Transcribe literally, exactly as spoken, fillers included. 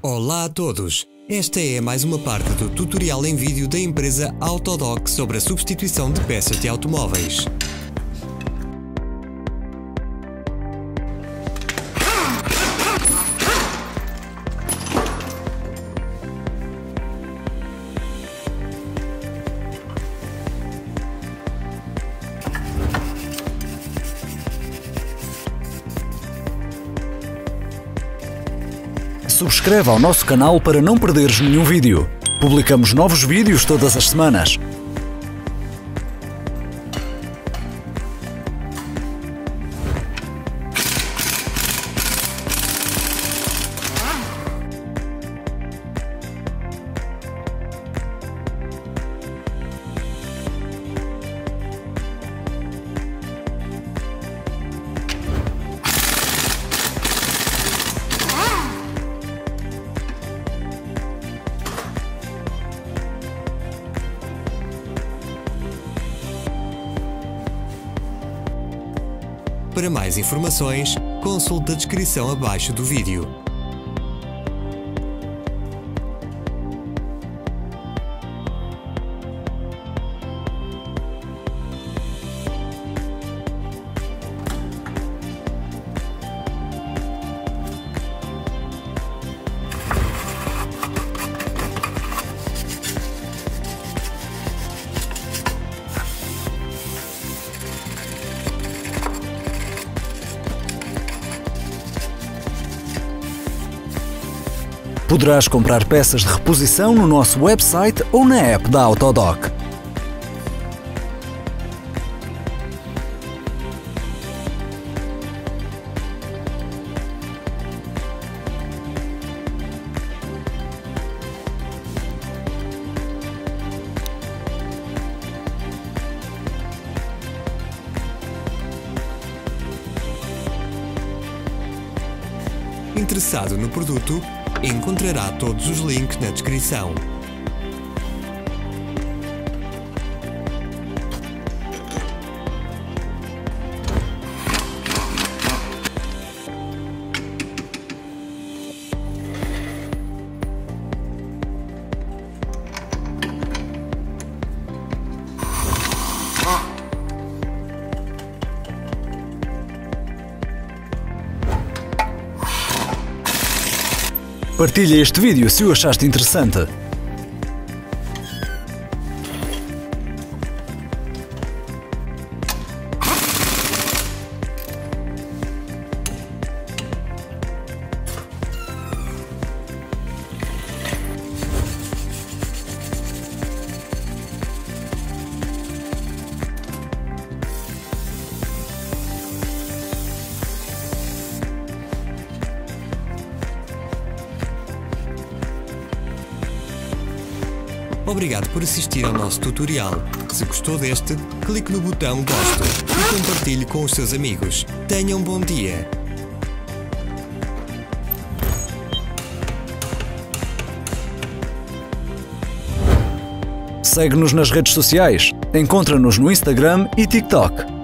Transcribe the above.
Olá a todos! Esta é mais uma parte do tutorial em vídeo da empresa Autodoc sobre a substituição de peças de automóveis. Subscreva ao nosso canal para não perderes nenhum vídeo. Publicamos novos vídeos todas as semanas. Para mais informações, consulte a descrição abaixo do vídeo. Poderás comprar peças de reposição no nosso website ou na app da Autodoc. Interessado no produto? Encontrará todos os links na descrição. Partilha este vídeo se o achaste interessante. Obrigado por assistir ao nosso tutorial. Se gostou deste, clique no botão Gosto e compartilhe com os seus amigos. Tenha um bom dia! Segue-nos nas redes sociais. Encontra-nos no Instagram e TikTok.